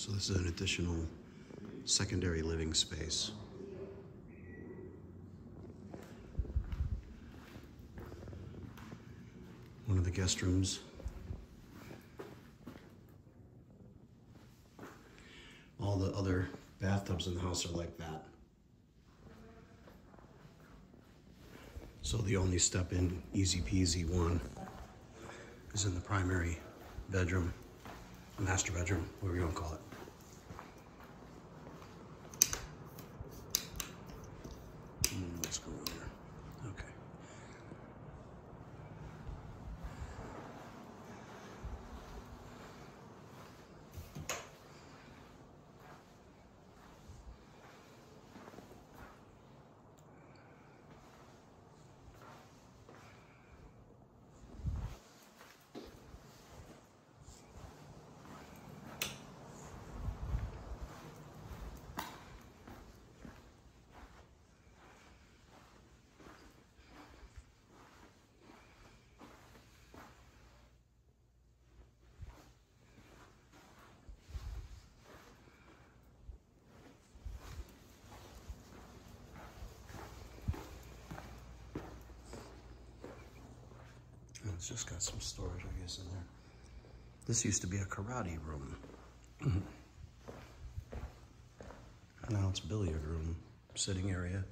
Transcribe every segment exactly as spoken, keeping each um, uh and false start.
So this is an additional secondary living space. One of the guest rooms. All the other bathtubs in the house are like that. So the only step in, easy peasy one, is in the primary bedroom, master bedroom, whatever you want to call it. Mm, let's go over there. Okay. It's just got some storage, I guess, in there. This used to be a karate room. Now it's billiard room, sitting area.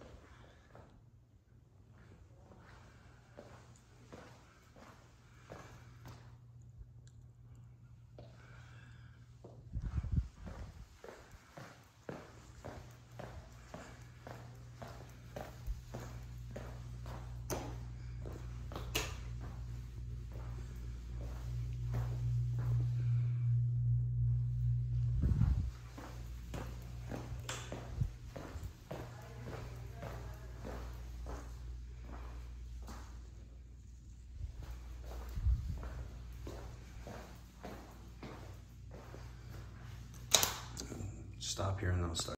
Stop here and then I'll start.